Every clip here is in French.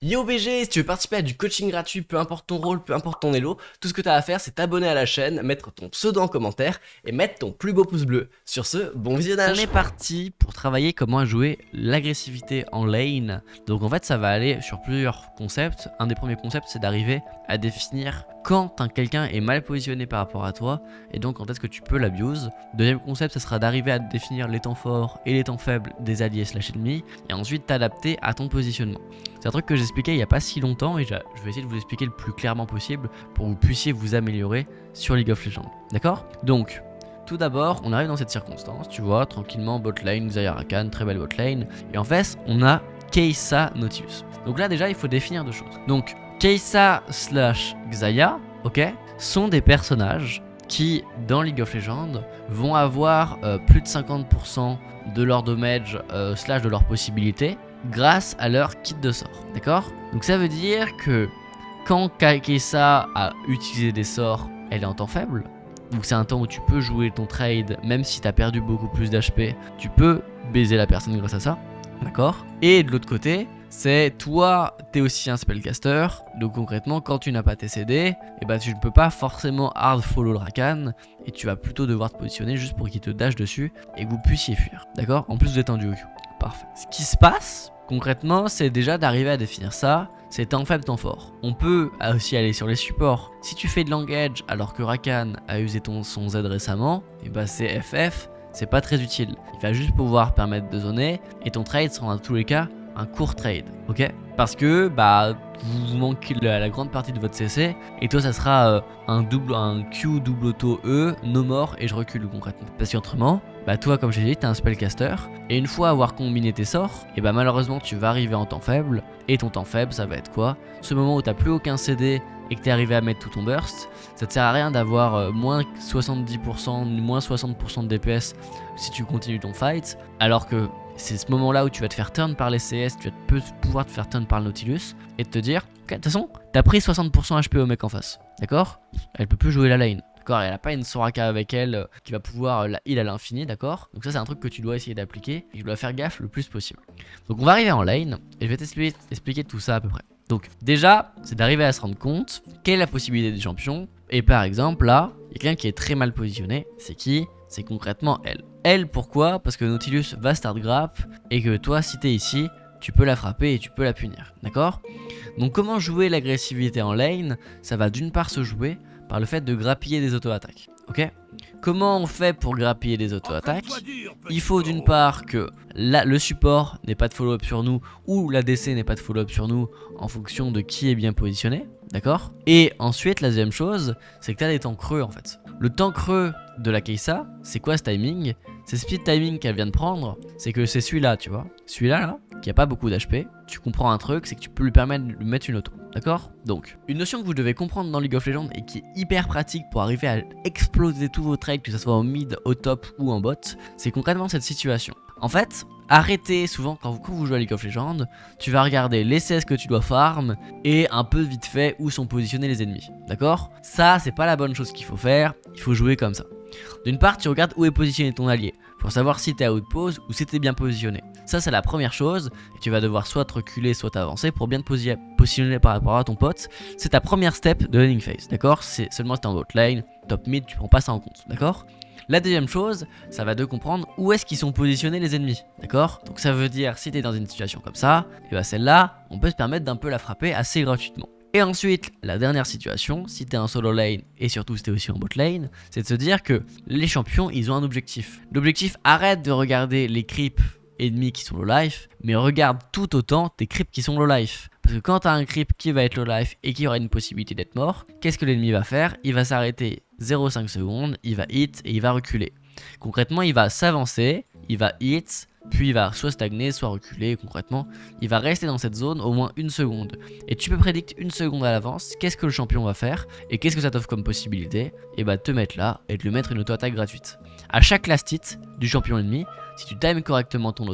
Yo BG, si tu veux participer à du coaching gratuit, peu importe ton rôle, peu importe ton elo, tout ce que tu as à faire c'est t'abonner à la chaîne, mettre ton pseudo en commentaire et mettre ton plus beau pouce bleu. Sur ce, bon visionnage. On est parti pour travailler comment jouer l'agressivité en lane. Donc en fait ça va aller sur plusieurs concepts. Un des premiers concepts c'est d'arriver à définir quand quelqu'un est mal positionné par rapport à toi et donc quand est-ce que tu peux l'abuse. Deuxième concept ça sera d'arriver à définir les temps forts et les temps faibles des alliés slash ennemis et ensuite t'adapter à ton positionnement. C'est un truc que j'expliquais il n'y a pas si longtemps et je vais essayer de vous expliquer le plus clairement possible pour que vous puissiez vous améliorer sur League of Legends. D'accord? Donc, tout d'abord, on arrive dans cette circonstance, tu vois, tranquillement, bot lane, Xayah Rakan, très belle bot lane. Et en fait, on a Kai'Sa Nautilus. Donc là, déjà, il faut définir deux choses. Donc, Kai'Sa slash Xayah, ok, sont des personnages qui, dans League of Legends, vont avoir plus de 50% de leur damage slash de leur possibilité grâce à leur kit de sort, d'accord? Donc ça veut dire que quand Kai'Sa a utilisé des sorts, elle est en temps faible. Donc c'est un temps où tu peux jouer ton trade, même si tu as perdu beaucoup plus d'HP, tu peux baiser la personne grâce à ça, d'accord? Et de l'autre côté, c'est toi, tu es aussi un spellcaster, donc concrètement, quand tu n'as pas tes CD, et bah, tu ne peux pas forcément hard follow le Rakan, et tu vas plutôt devoir te positionner juste pour qu'il te dash dessus, et que vous puissiez fuir, d'accord? En plus vous êtes en duo queue, parfait. Ce qui se passe, concrètement, c'est déjà d'arriver à définir ça, c'est temps faible, temps fort. On peut aussi aller sur les supports. Si tu fais de l'engage alors que Rakan a usé son Z récemment, et bah c'est FF, c'est pas très utile. Il va juste pouvoir permettre de zoner et ton trade sera dans tous les cas un court trade, ok? Parce que bah vous manquez la grande partie de votre CC et toi ça sera un Q double auto E, no more et je recule concrètement. Parce qu'autrement, bah toi comme j'ai dit t'es un spellcaster et une fois avoir combiné tes sorts, et bah malheureusement tu vas arriver en temps faible et ton temps faible ça va être quoi? Ce moment où t'as plus aucun CD et que t'es arrivé à mettre tout ton burst, ça te sert à rien d'avoir moins 70%, moins 60% de DPS si tu continues ton fight, alors que c'est ce moment là où tu vas te faire turn par les CS, tu vas pouvoir te faire turn par le Nautilus et te dire, ok, de toute façon, t'as pris 60% HP au mec en face, d'accord? Elle peut plus jouer la lane, d'accord? Elle a pas une Soraka avec elle qui va pouvoir la heal à l'infini, d'accord? Donc ça c'est un truc que tu dois essayer d'appliquer et tu dois faire gaffe le plus possible. Donc on va arriver en lane et je vais t'expliquer tout ça à peu près. Donc déjà, c'est d'arriver à se rendre compte quelle est la possibilité des champions. Et par exemple là, il y a quelqu'un qui est très mal positionné, c'est qui? C'est concrètement elle. Elle, pourquoi? Parce que Nautilus va start grab et que toi, si t'es ici, tu peux la frapper et tu peux la punir, d'accord? Donc comment jouer l'agressivité en lane? Ça va d'une part se jouer par le fait de grappiller des auto-attaques, ok? Comment on fait pour grappiller des auto-attaques? Il faut d'une part que le support n'ait pas de follow-up sur nous ou l'ADC n'ait pas de follow-up sur nous en fonction de qui est bien positionné, d'accord? Et ensuite, la deuxième chose, c'est que tu as des temps creux en fait. Le temps creux de la Kai'Sa, c'est quoi ce timing? C'est speed timing qu'elle vient de prendre, c'est que c'est celui-là, tu vois. Celui-là, là, qui a pas beaucoup d'HP, tu comprends un truc, c'est que tu peux lui permettre de lui mettre une auto, d'accord? Donc, une notion que vous devez comprendre dans League of Legends et qui est hyper pratique pour arriver à exploser tous vos trades, que ce soit en mid, au top ou en bot, c'est concrètement cette situation. En fait, arrêtez souvent quand vous jouez à League of Legends, tu vas regarder les CS que tu dois farm et un peu vite fait où sont positionnés les ennemis, d'accord? Ça, c'est pas la bonne chose qu'il faut faire, il faut jouer comme ça. D'une part, tu regardes où est positionné ton allié pour savoir si t'es à outpose ou si t'es bien positionné. Ça, c'est la première chose et tu vas devoir soit te reculer, soit t'avancer pour bien te positionner par rapport à ton pote. C'est ta première step de laning phase, d'accord? C'est seulement si t'es en bot lane, top mid, tu prends pas ça en compte, d'accord? La deuxième chose, ça va de comprendre où est-ce qu'ils sont positionnés les ennemis, d'accord? Donc ça veut dire, si t'es dans une situation comme ça, et bah celle-là, on peut se permettre d'un peu la frapper assez gratuitement. Et ensuite, la dernière situation, si t'es en solo lane et surtout si t'es aussi en bot lane, c'est de se dire que les champions, ils ont un objectif. L'objectif, arrête de regarder les creeps ennemis qui sont low life, mais regarde tout autant tes creeps qui sont low life. Parce que quand t'as un creep qui va être low life et qui aura une possibilité d'être mort, qu'est-ce que l'ennemi va faire? Il va s'arrêter 0,5 secondes, il va hit et il va reculer. Concrètement, il va s'avancer, il va hit, puis il va soit stagner, soit reculer. Concrètement, il va rester dans cette zone au moins une seconde. Et tu peux prédire une seconde à l'avance qu'est-ce que le champion va faire et qu'est-ce que ça t'offre comme possibilité. Et bah te mettre là et de lui mettre une auto-attaque gratuite. À chaque last hit du champion ennemi, si tu times correctement ton auto,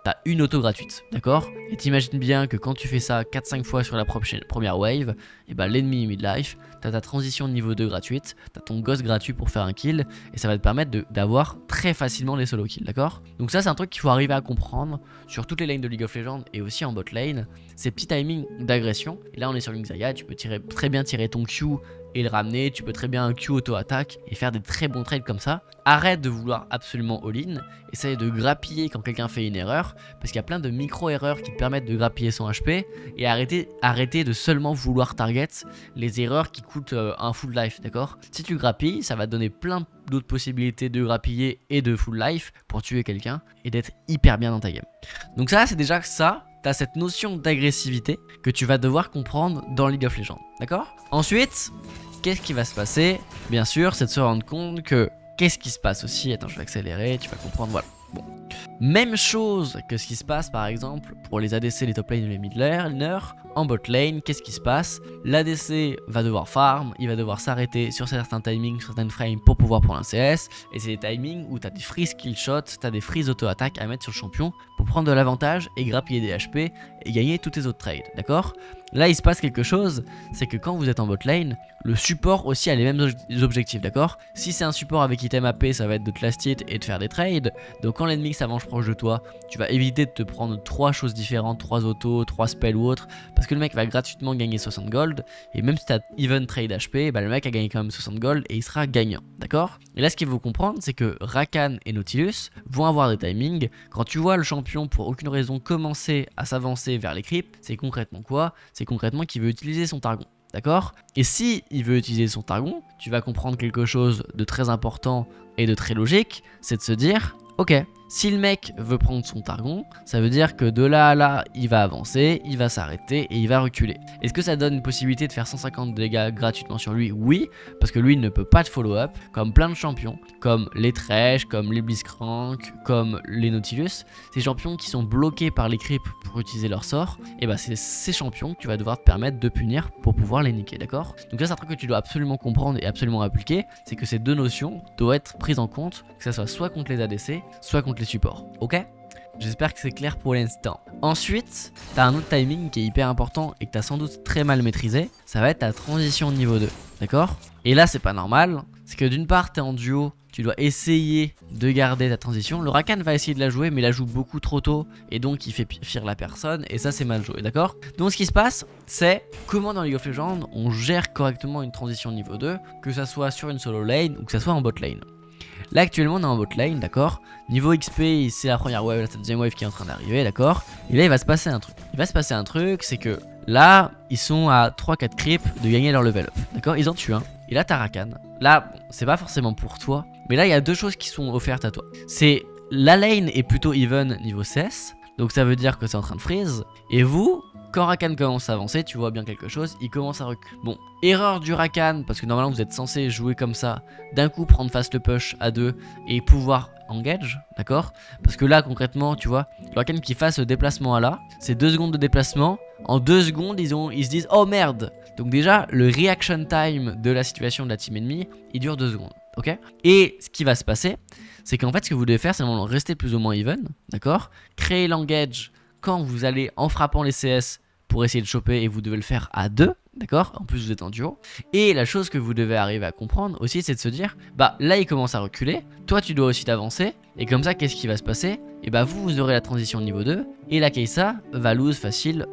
t'as une auto gratuite, d'accord? Et t'imagines bien que quand tu fais ça 4-5 fois sur la première wave, et bah l'ennemi midlife, t'as ta transition de niveau 2 gratuite, t'as ton ghost gratuit pour faire un kill, et ça va te permettre d'avoir très facilement les solo kills, d'accord? Donc ça c'est un truc qu'il faut arriver à comprendre sur toutes les lanes de League of Legends et aussi en bot lane, ces petits timings d'agression. Et là on est sur Xayah, tu peux très bien tirer ton Q et le ramener, tu peux très bien un Q auto-attaque et faire des très bons trades comme ça. Arrête de vouloir absolument all-in, essaye de grappiller quand quelqu'un fait une erreur, parce qu'il y a plein de micro-erreurs qui te permettent de grappiller son HP, et arrêtez de seulement vouloir target les erreurs qui coûtent un full life, d'accord? Si tu grappilles, ça va te donner plein d'autres possibilités de grappiller et de full life pour tuer quelqu'un et d'être hyper bien dans ta game. Donc ça, c'est déjà ça. T'as cette notion d'agressivité que tu vas devoir comprendre dans League of Legends, d'accord? Ensuite, qu'est-ce qui va se passer? Bien sûr, c'est de se rendre compte que qu'est-ce qui se passe aussi? Attends, je vais accélérer, tu vas comprendre, voilà. Bon. Même chose que ce qui se passe par exemple pour les ADC, les top lane et les mid laners. En bot lane, qu'est-ce qui se passe? L'ADC va devoir farm, il va devoir s'arrêter sur certains timings, certaines frames pour pouvoir prendre un CS. Et c'est des timings où tu as des freeze kill shots, tu as des freeze auto-attaque à mettre sur le champion pour prendre de l'avantage et grappiller des HP et gagner tous tes autres trades, d'accord? Là il se passe quelque chose, c'est que quand vous êtes en bot lane, le support aussi a les mêmes objectifs, d'accord? Si c'est un support avec item AP, ça va être de te last hit et de faire des trades. Donc quand l'ennemi s'avance proche de toi, tu vas éviter de te prendre 3 choses différentes, 3 autos, 3 spells ou autre, parce que le mec va gratuitement gagner 60 gold, et même si tu as even trade HP, bah le mec a gagné quand même 60 gold et il sera gagnant, d'accord? Et là ce qu'il faut comprendre, c'est que Rakan et Nautilus vont avoir des timings. Quand tu vois le champion pour aucune raison commencer à s'avancer vers les creeps, c'est concrètement quoi? C'est concrètement qu'il veut utiliser son Targon. D'accord? Et si il veut utiliser son Targon, tu vas comprendre quelque chose de très important et de très logique, c'est de se dire, ok, si le mec veut prendre son Targon, ça veut dire que de là à là, il va avancer, il va s'arrêter et il va reculer. Est-ce que ça donne une possibilité de faire 150 dégâts gratuitement sur lui? Oui, parce que lui, il ne peut pas te follow-up, comme plein de champions, comme les Thresh, comme les Blitzcrank, comme les Nautilus. Ces champions qui sont bloqués par les creeps pour utiliser leur sort, et bah c'est ces champions que tu vas devoir te permettre de punir pour pouvoir les niquer, d'accord? Donc là, c'est un truc que tu dois absolument comprendre et absolument appliquer, c'est que ces deux notions doivent être prises en compte, que ça soit contre les ADC, soit contre les supports, ok? J'espère que c'est clair pour l'instant. Ensuite, tu as un autre timing qui est hyper important et que tu as sans doute très mal maîtrisé, ça va être ta transition niveau 2, d'accord? Et là, c'est pas normal, c'est que d'une part, tu es en duo, tu dois essayer de garder ta transition. Le Rakan va essayer de la jouer, mais il la joue beaucoup trop tôt et donc il fait fuir la personne et ça, c'est mal joué, d'accord? Donc ce qui se passe, c'est comment dans League of Legends, on gère correctement une transition niveau 2, que ça soit sur une solo lane ou que ça soit en bot lane. Là actuellement on est en bot lane, d'accord? Niveau XP c'est la première wave, là c'est la deuxième wave qui est en train d'arriver, d'accord? Et là il va se passer un truc. Il va se passer un truc, c'est que là ils sont à 3-4 creeps de gagner leur level up, d'accord? Ils en tuent un. Et là t'as Rakan. Là bon, c'est pas forcément pour toi, mais là il y a deux choses qui sont offertes à toi. C'est la lane est plutôt even niveau CS, donc ça veut dire que c'est en train de freeze. Et vous, quand Rakan commence à avancer, tu vois bien quelque chose, il commence à reculer. Bon, erreur du Rakan, parce que normalement vous êtes censé jouer comme ça, d'un coup prendre fast le push à 2 et pouvoir engage, d'accord? Parce que là concrètement, tu vois, le Rakan qui fasse ce déplacement à là, c'est 2 secondes de déplacement, en 2 secondes ils se disent oh merde. Donc déjà, le reaction time de la situation de la team ennemie, il dure 2 secondes, ok? Et ce qui va se passer, c'est qu'en fait ce que vous devez faire, c'est vraiment rester plus ou moins even, d'accord? Créer l'engage quand vous allez en frappant les CS pour essayer de choper et vous devez le faire à 2, d'accord? En plus vous êtes en duo. Et la chose que vous devez arriver à comprendre aussi, c'est de se dire, bah là il commence à reculer, toi tu dois aussi t'avancer, et comme ça qu'est-ce qui va se passer? Et bah vous aurez la transition niveau 2, et la Kai'Sa va lose facile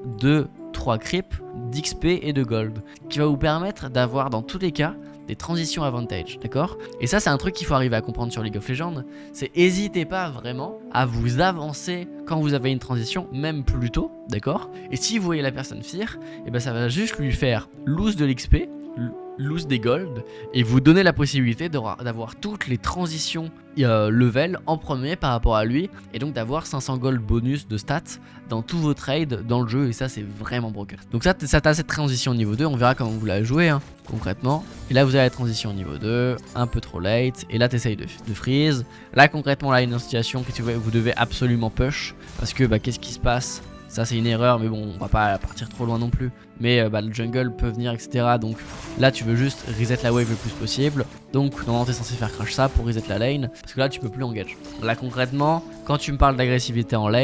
2-3 creeps d'XP et de gold, qui va vous permettre d'avoir dans tous les cas des transitions advantage, d'accord? Et ça c'est un truc qu'il faut arriver à comprendre sur League of Legends, c'est n'hésitez pas vraiment à vous avancer quand vous avez une transition, même plus tôt, d'accord? Et si vous voyez la personne fear, et ben ça va juste lui faire lose de l'XP, lose des gold, et vous donner la possibilité d'avoir toutes les transitions level en premier par rapport à lui, et donc d'avoir 500 gold bonus de stats dans tous vos trades dans le jeu, et ça c'est vraiment broken. Donc ça t'as cette transition niveau 2, on verra comment vous la jouez hein, concrètement. Et là vous avez la transition niveau 2, un peu trop late, et là t'essayes de freeze. Là concrètement là il y a une situation que vous devez absolument push, parce que bah qu'est-ce qui se passe? Ça c'est une erreur, mais bon on va pas partir trop loin non plus. Mais bah, le jungle peut venir etc. Donc là tu veux juste reset la wave le plus possible. Donc normalement t'es censé faire crash ça pour reset la lane, parce que là tu peux plus engage. Là concrètement, quand tu me parles d'agressivité en lane,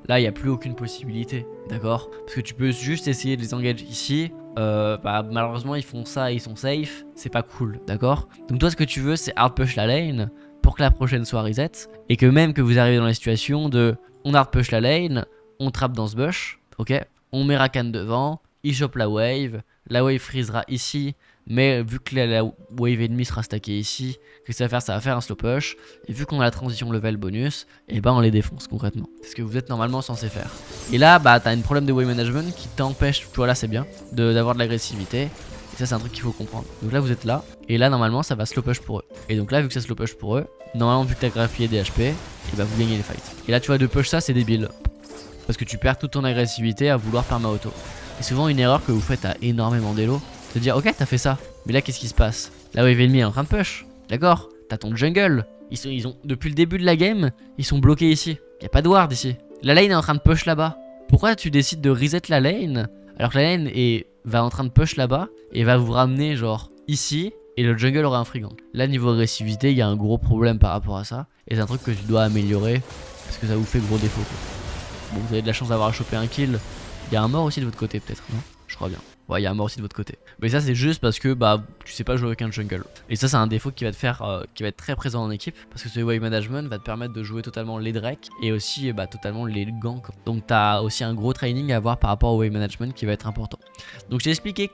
là il n'y a plus aucune possibilité, d'accord? Parce que tu peux juste essayer de les engage ici. Bah, malheureusement ils font ça et ils sont safe, c'est pas cool, d'accord? Donc toi ce que tu veux c'est hard push la lane pour que la prochaine soit reset et que même que vous arrivez dans la situation de on hard push la lane, on trappe dans ce bush, ok? On met Rakan devant, il chope la wave freezera ici, mais vu que la wave ennemie sera stackée ici, qu'est-ce que ça va faire un slow push, et vu qu'on a la transition level bonus, et ben on les défonce concrètement. C'est ce que vous êtes normalement censé faire. Et là, bah t'as un problème de wave management qui t'empêche, tu vois là c'est bien, d'avoir de l'agressivité, et ça c'est un truc qu'il faut comprendre. Donc là vous êtes là, et là normalement ça va slow push pour eux. Et donc là vu que ça slow push pour eux, normalement vu que t'as grappillé des HP, et bah vous gagnez les fights. Et là tu vois de push ça c'est débile. Parce que tu perds toute ton agressivité à vouloir perma auto. Et souvent une erreur que vous faites à énormément d'élo, c'est de dire ok t'as fait ça, mais là qu'est-ce qui se passe? La wave ennemie est en train de push, d'accord? T'as ton jungle, ils ont depuis le début de la game, ils sont bloqués ici. Y a pas de ward ici. La lane est en train de push là-bas. Pourquoi tu décides de reset la lane alors que la lane va en train de push là-bas et va vous ramener genre ici et le jungle aura un frigant? Là niveau agressivité il y a un gros problème par rapport à ça et c'est un truc que tu dois améliorer parce que ça vous fait gros défaut quoi. Bon vous avez de la chance d'avoir chopé un kill. Il y a un mort aussi de votre côté peut-être, non? Je crois bien. Ouais, il y a un mort aussi de votre côté. Mais ça c'est juste parce que bah tu sais pas jouer avec un jungle. Et ça c'est un défaut qui va te faire, qui va être très présent en équipe. Parce que ce wave management va te permettre de jouer totalement les Drake et aussi bah, totalement les ganks. Donc t'as aussi un gros training à avoir par rapport au wave management qui va être important. Donc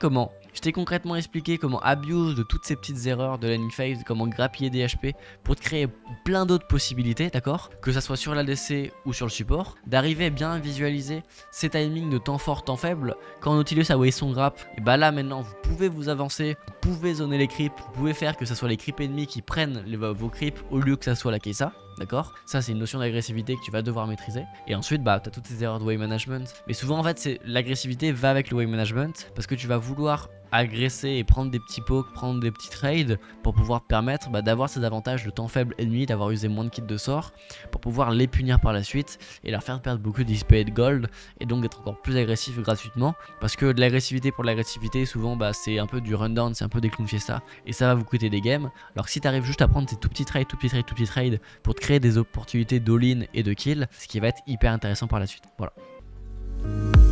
je t'ai concrètement expliqué comment abuse de toutes ces petites erreurs de l'enemy phase, comment grappiller des HP pour te créer plein d'autres possibilités, d'accord? Que ça soit sur l'ADC ou sur le support, d'arriver bien à visualiser ces timings de temps fort, temps faible. Quand Nautilus a wave son grappe, et bah là maintenant vous pouvez vous avancer, vous pouvez zoner les creeps, vous pouvez faire que ce soit les creeps ennemis qui prennent vos creeps au lieu que ça soit la Kai'Sa. D'accord? Ça c'est une notion d'agressivité que tu vas devoir maîtriser. Et ensuite bah t'as toutes ces erreurs de wave management. Mais souvent en fait l'agressivité va avec le wave management parce que tu vas vouloir agresser et prendre des petits pokes, prendre des petits trades pour pouvoir te permettre d'avoir ces avantages de temps faible ennemi, d'avoir usé moins de kits de sort pour pouvoir les punir par la suite et leur faire perdre beaucoup d'XP et de gold et donc d'être encore plus agressif gratuitement parce que de l'agressivité pour l'agressivité souvent bah, c'est un peu du rundown, c'est un peu des clown fiesta et ça va vous coûter des games. Alors que si tu arrives juste à prendre tes tout petits trades, pour te créer des opportunités d'all-in et de kill, ce qui va être hyper intéressant par la suite. Voilà.